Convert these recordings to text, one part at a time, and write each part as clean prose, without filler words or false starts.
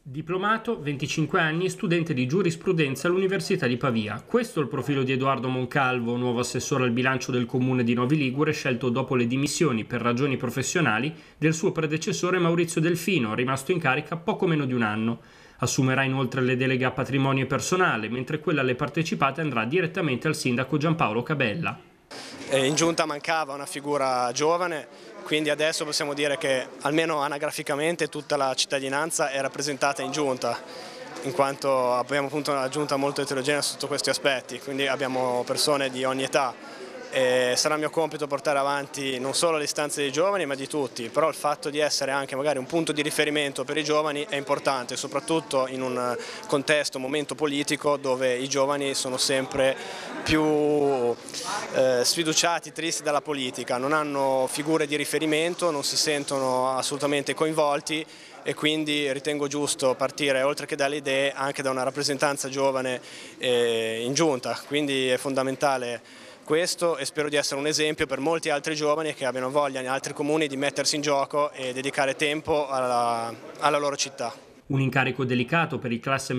Diplomato, 25 anni, studente di giurisprudenza all'Università di Pavia. Questo è il profilo di Edoardo Moncalvo, nuovo assessore al bilancio del comune di Novi Ligure, scelto dopo le dimissioni per ragioni professionali del suo predecessore Maurizio Delfino, rimasto in carica poco meno di un anno. Assumerà inoltre le deleghe a patrimonio e personale, mentre quella alle partecipate andrà direttamente al sindaco Giampaolo Cabella. In giunta mancava una figura giovane, quindi adesso possiamo dire che almeno anagraficamente tutta la cittadinanza è rappresentata in giunta, in quanto abbiamo appunto una giunta molto eterogenea sotto questi aspetti, quindi abbiamo persone di ogni età. E sarà mio compito portare avanti non solo le istanze dei giovani ma di tutti, però il fatto di essere anche magari un punto di riferimento per i giovani è importante, soprattutto in un contesto, momento politico dove i giovani sono sempre più sfiduciati, tristi dalla politica, non hanno figure di riferimento, non si sentono assolutamente coinvolti e quindi ritengo giusto partire oltre che dalle idee anche da una rappresentanza giovane in giunta, quindi è fondamentale questo e spero di essere un esempio per molti altri giovani che abbiano voglia in altri comuni di mettersi in gioco e dedicare tempo alla loro città. Un incarico delicato per il classe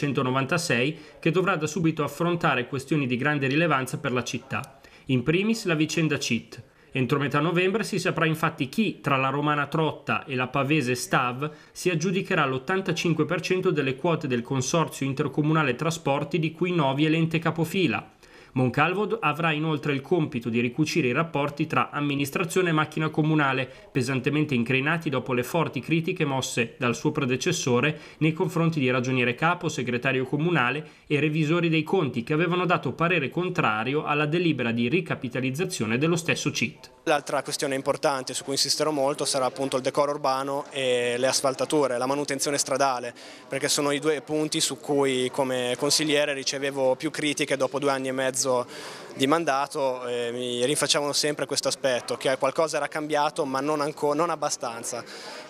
1996 che dovrà da subito affrontare questioni di grande rilevanza per la città. In primis la vicenda CIT. Entro metà novembre si saprà infatti chi, tra la romana Trotta e la pavese Stav, si aggiudicherà l'85% delle quote del Consorzio Intercomunale Trasporti di cui Novi è l'ente capofila. Moncalvo avrà inoltre il compito di ricucire i rapporti tra amministrazione e macchina comunale, pesantemente incrinati dopo le forti critiche mosse dal suo predecessore nei confronti di ragioniere capo, segretario comunale e revisori dei conti che avevano dato parere contrario alla delibera di ricapitalizzazione dello stesso CIT. L'altra questione importante su cui insisterò molto sarà appunto il decoro urbano e le asfaltature, la manutenzione stradale, perché sono i due punti su cui come consigliere ricevevo più critiche dopo 2 anni e mezzo di mandato, mi rinfacciavano sempre questo aspetto, che qualcosa era cambiato ma non abbastanza.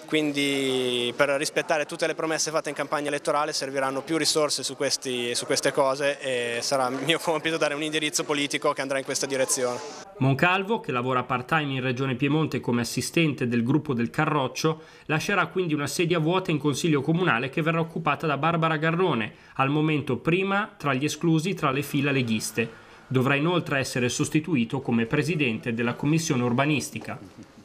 Quindi per rispettare tutte le promesse fatte in campagna elettorale serviranno più risorse su queste cose e sarà mio compito dare un indirizzo politico che andrà in questa direzione. Moncalvo, che lavora part-time in Regione Piemonte come assistente del gruppo del Carroccio, lascerà quindi una sedia vuota in Consiglio Comunale che verrà occupata da Barbara Garrone, al momento prima tra gli esclusi tra le fila leghiste. Dovrà inoltre essere sostituito come presidente della Commissione Urbanistica.